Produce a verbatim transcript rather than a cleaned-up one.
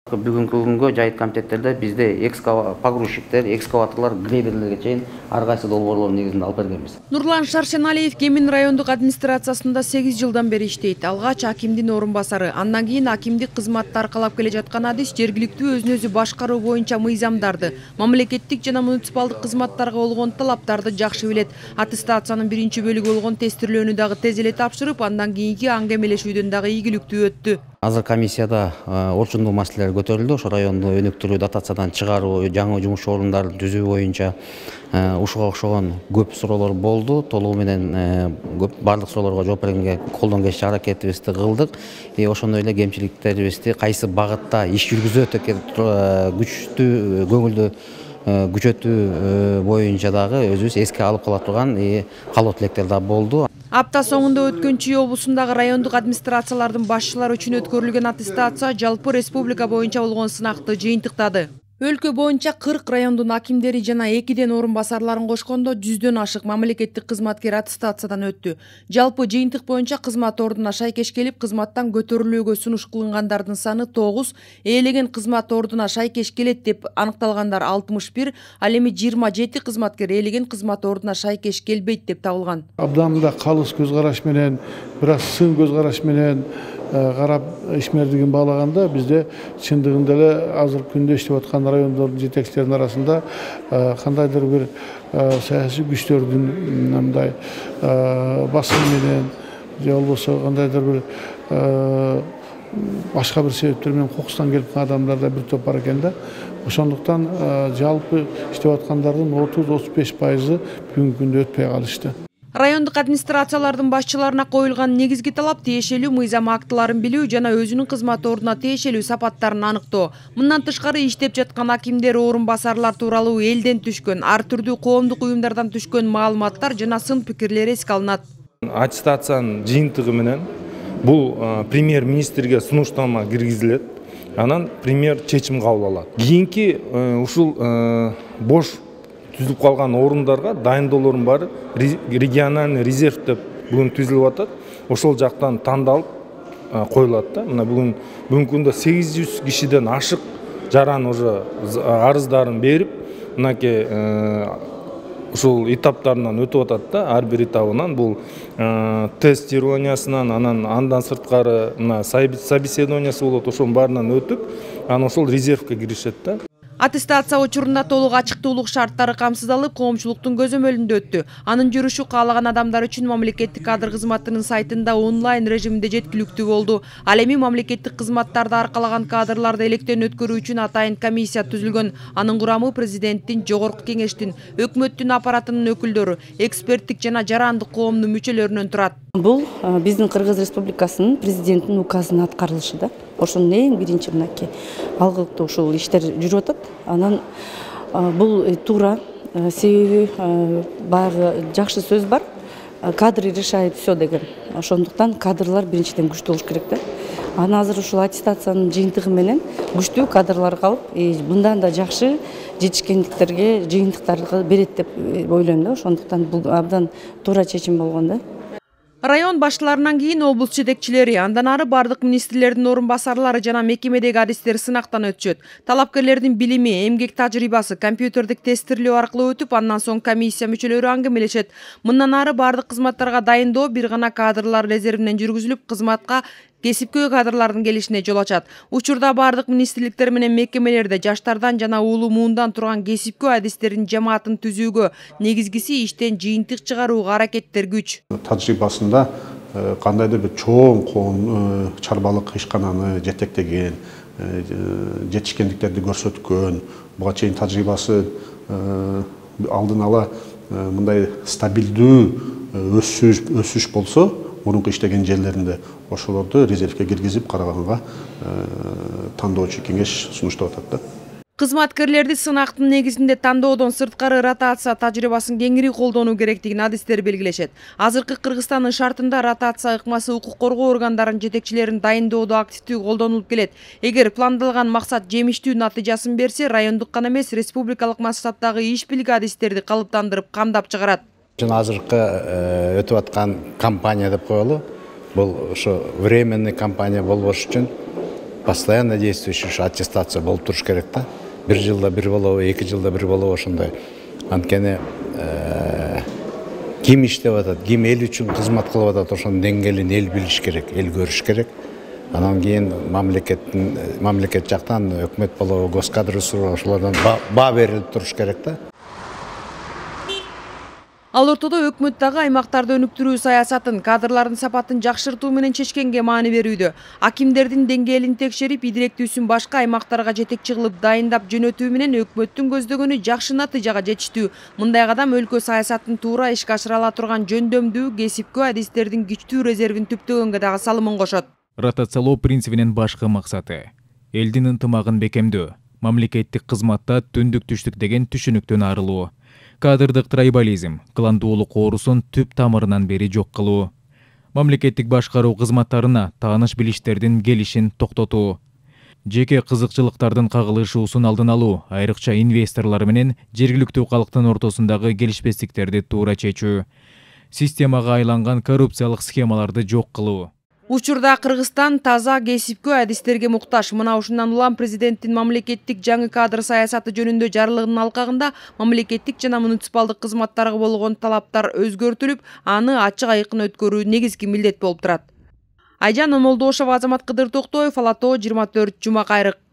Бүгүнкү күнгө жайыт комитеттерде бизде погрузчиктер, экскаваторлор, грейдерлерге чейин ар кайсы долбоорлор негизинде алып бергенбиз. Нурлан Шаршеналиев Кемин райондук администрациясында сегиз жылдан бери иштейт. Алгач акимдин орун басары, андан кийин акимдик кызматты аркалап келе жаткан адис жергиликтүү өзүн өзү башкаруу боюнча мыйзамдарды, мамлекеттик жана муниципалдык кызматтарга болгон талаптарды жакшы билет. Аттестациянын биринчи бөлүгү болгон тестирлөөнү дагы тез эле тапшырып, андан кийинки аңгемелешүүдөн дагы ийгиликтүү өттү. Азыр комиссияда орчундуу маселелер көтөрүлдү. Ошо районду өнүктүрүү, дотациядан чыгаруу, жаңы жумуш орундарын түзүү боюнча ушуга окшогон көп суроолор болду. Толугу менен көп барлык суроолорго жооп бергенге колдон келишинче аракетибизди кылдык. Ошондой эле кемчиликтерибизди кайсы багытта иш жүргүзөт экен күчтүү көңүлдү күчөтүү боюнча дагы өзүбүз эске алып кала турган калоо тилектер да болду. Апта соңунда өткөн Чүй облусундагы райондук администрациялардын башчылары үчүн өткөрүлгөн аттестация жалпы республика боюнча болгон сынакты жыйынтыктады. Өлкө боюнча кырк райондун акимдери жана экиден орун басарларын кошкондо жүздөн ашык мамлекеттик кызматкер аттестациядан өттү. Жалпы жыйынтык боюнча кызмат ордуна шайкеш келип, кызматтан көтөрүлүүгө сунуш кылынгандардын саны тогуз, ээлеген кызмат ордуна шайкеш келет деп аныкталгандар алтымыш бир, ал эми жыйырма жети кызматкер ээлеген кызмат ордуна шайкеш келбейт деп табылган. Абдамда калыс көз караш менен, бирок сын көз караш менен карап ишмердигин баалаганда бизде чындыгында эле азыркы күндө иштеп аткан райондордун жетекчилеринин арасында кандайдыр бир саясий күчтөрдүн мындай басым менен же болбосо кандайдыр бир башка бир себептер менен кокустан келип калган адамдар да бир топ бар экен да. Ошондуктан жалпы иштеп аткандардын отуз отуз беш пайызы бүгүнкү күндө өтпөй калышты. Райондук администрациялардын башчыларына коюлган негизги талап тиешелүү мыйзам актыларын билүү жана өзүнүн кызмат ордуна тиешелүү сапаттарын аныктоо. Мындан тышкары иштеп жаткан акимдер, орун басарлар тууралуу элден түшкөн, ар түрдүү коомдук уюмдардан түшкөн маалыматтар жана сын пикирлер эске алынат. Аттестациянын жыйынтыгы менен бул премьер-министрге сунушталма киргизилет. Анан премьер чечим кабыл алат. Кийинки ушул бош түзүлүп калган орундарга дайындоолордун баары региональный резерв деп бүгүн түзүлүп атат. Ошол жактан тандалып коюлат да. Мына бүгүн бүгүнкү күндө сегиз жүз кишиден ашык жаран уже арыздарын берип, мынакей ушул этаптарынан өтүп атат да. Ар бир этабынан бул тестированиясынан, анан андан сырткары мына собеседованиясы болот, ошонун баарынан өтүп, анан ошол резервке киришет да. Аттестация учурунда толук ачыктуулук шарттары камсыздалып, коомчулуктун көзөмөлүндө өттү. Анын жүрүшү каалаган адамдар үчүн мамлекеттик кадр кызматынын сайтында онлайн режиминде жеткиликтүү болду. Ал эми мамлекеттик кызматтарды аркалаган кадрларды электен өткөрүү үчүн атайын комиссия түзүлгөн. Анын курамы президенттин, жогорку кеңештин, өкмөттүн аппаратынын өкүлдөрү, эксперттик жана жарандык коомдун мүчөлөрүнөн турат. Бул биздин Кыргыз Республикасынын президентинин указынын аткарылышы да. Ошонун эң биринчи мынакей алгылыктуу ушул иштер жүрүп атат. Анан бул туура, себеби баягы жакшы сөз бар. Кадры решает все деген. Ошондуктан кадрлар биринчиден күчтүү болуш керек да. Анан азыр ушул аттестациянын жыйынтыгы менен күчтүү кадрлар калып, мындан да жакшы жетишкендиктерге жыйынтыктарды берет деп ойлойм да. Ошондуктан бул абдан туура чечим болгон да. Район башчыларынан кийин облус жетекчилери, андан ары бардык министрлердин орун басарлары жана мекемедеги адистер сынактан өтүшөт. Талапкерлердин билими, эмгек тажрыйбасы компьютердик тестирлөө аркылуу өтүп, андан соң комиссия мүчөлөрү аңгемелешет. Мындан ары бардык кызматтарга дайындоо бир гана кадрлар резервинен жүргүзүлүп, кызматка кесипкөй кадрлардын келишине жол ачат. Учурда бардык министрликтер менен мекемелерде жаштардан жана улуу муундан турган кесипкөй адистердин жамаатын түзүүгө, негизгиси иштен жыйынтык чыгарууга аракеттер күч. Тажрыйбасында кандайдыр бир чоң коом чарбалык ишкананы жетектеген, жетишкендиктерди көрсөткөн, буга чейин тажрыйбасы алдын ала мындай стабилдүү өсүш өсүш болсо, мурунку иштеген жерлеринде ошолорду резервке киргизип караганга тандоочу кеңеш сунуштап атат да. Кызматкерлерди сынактын негизинде тандоодон сырткары ротация тажрыйбасын кеңири колдонуу керектигин адистер белгилешет. Азыркы Кыргызстандын шартында ротация ыкмасы укук коргоо органдарынын жетекчилерин дайындоодо активдүү колдонулуп келет. Эгер пландалган максат жемиштүү натыйжасын берсе, райондук гана эмес, республикалык масштабтагы иш билги адистерди калыптандырып, камдап чыгарат. Азыркы өтүп аткан кампания деп коелу. Бул ошо временный кампания болбош үчүн постоянно действующий аттестация болуп туруш керек да. Бир жылда бир болобу, эки жылда бир болобу ошондой. Анткени ким иштеп атат, ким эл үчүн кызмат кылып атат, ошонун деңгээлин эл билиш керек, эл көрүш керек. Анан кийин мамлекеттин мамлекет жактан өкмөт болобу, госкадрысы ошолордон баа берилип туруш керек да. Ал ортодо өкмөт дагы аймактарды өнүктүрүү саясатын, кадрлардын сапатын жакшыртуу менен чечкенге маани берүүдө. Акимдердин деңгээлин текшерип, идиректүүсүн башка аймактарга жетекчи кылып дайындап жөнөтүү менен өкмөттүн көздөгөнү жакшы натыйжага жетиштүү. Мындай кадам өлкө саясатын туура ишке ашыра ала турган жөндөмдүү, кесипкөө адистердин күчтүү резервин түптөгөнгө дагы салымын кошот. Ротациялоо принцибинин башкы максаты элдин ынтымагын бекемдөө, мамлекеттик кызматта түндүк түштүк деген түшүнүктөн арылуу, кадрдык трайбализм, кландуулук оорусун түп тамырынан бери жок кылуу, мамлекеттик башкаруу кызматтарына тааныш билиштердин келишин токтотуу, жеке кызыкчылыктардын кагылышуусун алдын алуу, айрыкча инвесторлор менен жергиликтүү калктын ортосундагы келишпестиктерди туура чечүү, системага айланган коррупциялык схемаларды жок кылуу. Учурда Кыргызстан таза кесипкөө адистерге муктаж. Мына ушундан улам президенттин мамлекеттик жаңы кадр саясаты жөнүндө жарлыгынын алкагында мамлекеттик жана муниципалдык кызматтарга болгон талаптар өзгөртүлүп, аны ачык айкын өткөрүү негизги милдет болуп турат. Айжан Омолдошова, Азамат Кыдыр Токтоев, Ала Тоо жыйырма төрт, Жума Кайрык.